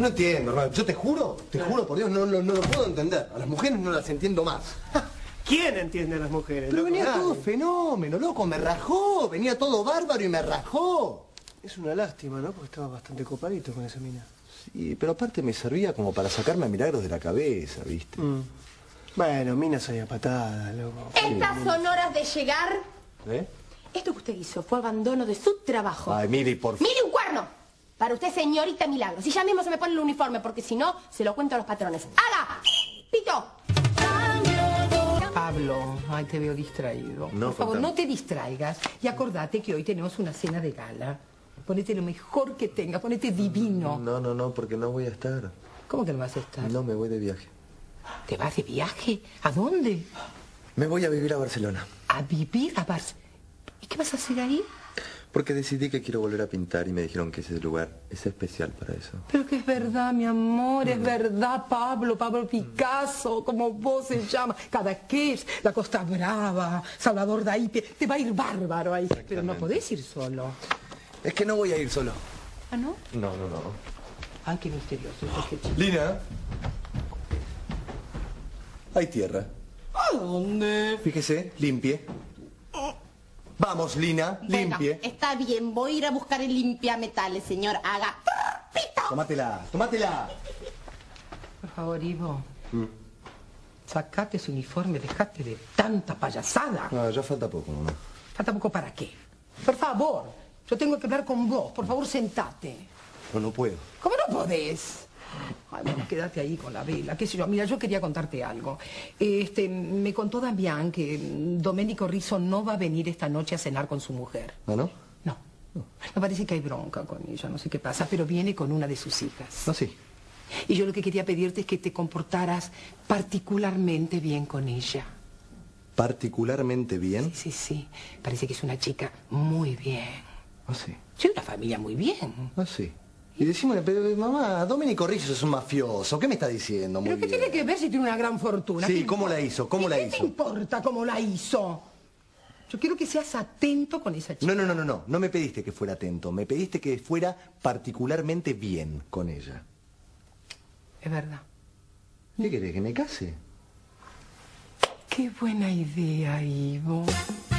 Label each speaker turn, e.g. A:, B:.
A: No entiendo, hermano. Yo te juro por Dios, no lo puedo entender. A las mujeres no las entiendo más.
B: ¿Quién entiende a las mujeres?
A: Pero
B: loco?
A: venía todo fenómeno, loco, me rajó. Venía todo bárbaro y me rajó.
B: Es una lástima, ¿no? Porque estaba bastante copadito con esa mina.
A: Sí, pero aparte me servía como para sacarme a Milagros de la cabeza, ¿viste?
B: Bueno, minas hay a patadas, loco.
C: Estas son horas de llegar.
A: ¿Eh?
C: Esto que usted hizo fue abandono de su trabajo.
A: Ay, mire, por favor.
C: ¡Mire un cuerno! Para usted, señorita Milagros. Y ya mismo se me pone el uniforme, porque si no, se lo cuento a los patrones. ¡Haga! ¡Pito!
D: Pablo, ay, te veo distraído.
A: No,
D: por favor,
A: contame.
D: no te distraigas. Y acordate que hoy tenemos una cena de gala. Ponete lo mejor que tengas, ponete divino.
A: No, porque no voy a estar.
D: ¿Cómo que no vas a estar?
A: No, me voy de viaje.
D: ¿Te vas de viaje? ¿A dónde?
A: Me voy a vivir a Barcelona.
D: ¿A vivir a Barcelona? ¿Y qué vas a hacer ahí?
A: Porque decidí que quiero volver a pintar y me dijeron que ese lugar es especial para eso.
D: Pero que es verdad, mi amor, es verdad, Pablo Picasso, como vos se llama, Cadaqués, la Costa Brava, Salvador Dalí, te va a ir bárbaro ahí. Pero no podés ir solo.
A: Es que no voy a ir solo.
D: ¿Ah, no?
A: No.
D: Ay, qué misterioso. Qué chido.
A: Lina. Hay tierra.
D: ¿A dónde?
A: Fíjese, limpie. Vamos, Lina, limpie.
C: Bueno, está bien, voy a ir a buscar el limpiametales, señor. Haga. ¡Pito!
A: Tómatela.
D: Por favor, Ivo. Sacate ese uniforme, dejate de tanta payasada.
A: No, ya falta poco, mamá.
D: ¿Falta poco para qué? Por favor, yo tengo que hablar con vos. Por favor, sentate.
A: No puedo.
D: ¿Cómo no podés? Ay, bueno, quédate ahí con la vela, qué sé yo. Mira, yo quería contarte algo. Me contó Damián que Domenico Rizzo no va a venir esta noche a cenar con su mujer.
A: ¿Ah, no?
D: No. Me parece que hay bronca con ella, no sé qué pasa, pero viene con una de sus hijas.
A: No, sí.
D: Y yo lo que quería pedirte es que te comportaras particularmente bien con ella.
A: ¿Particularmente bien?
D: Sí. Parece que es una chica muy bien.
A: Ah, sí.
D: Sí, una familia muy bien.
A: Ah, sí. Y decimos, pero mamá, Domenico Rizzo es un mafioso. ¿Qué me está diciendo? Muy
D: ¿Pero qué
A: bien.
D: tiene que ver si tiene una gran fortuna?
A: Sí,
D: ¿Qué
A: ¿cómo
D: importa?
A: la hizo? ¿Cómo la
D: ¿Qué
A: hizo?
D: te importa cómo la hizo? Yo quiero que seas atento con esa chica.
A: No. No me pediste que fuera atento. Me pediste que fuera particularmente bien con ella.
D: Es verdad.
A: ¿Qué querés? ¿Que me case?
D: Qué buena idea, Ivo.